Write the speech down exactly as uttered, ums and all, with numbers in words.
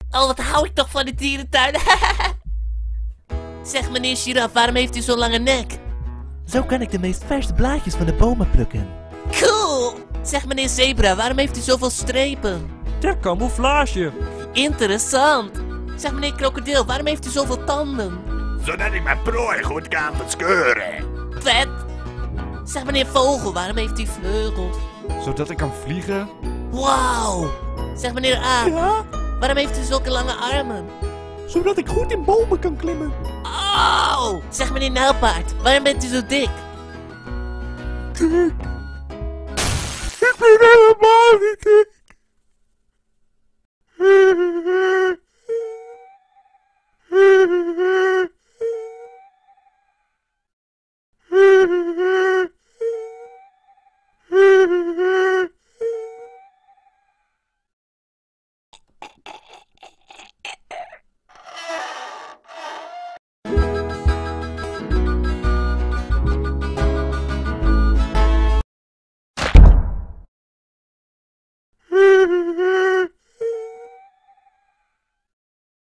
Oh, wat hou ik toch van de dierentuin. Zeg meneer Giraf, waarom heeft u zo'n lange nek? Zo kan ik de meest verse blaadjes van de bomen plukken. Cool! Zeg meneer Zebra, waarom heeft u zoveel strepen? Ter camouflage. Interessant! Zeg meneer Krokodil, waarom heeft u zoveel tanden? Zodat ik mijn prooi goed kan verscheuren. Vet! Zeg meneer Vogel, waarom heeft u vleugels? Zodat ik kan vliegen. Wauw! Zeg meneer Aap, Ja, waarom heeft u zulke lange armen? zodat ik goed in bomen kan klimmen. Oh! Zeg meneer Nijlpaard, waarom bent u zo dik? Dik. Ik ben helemaal niet dik.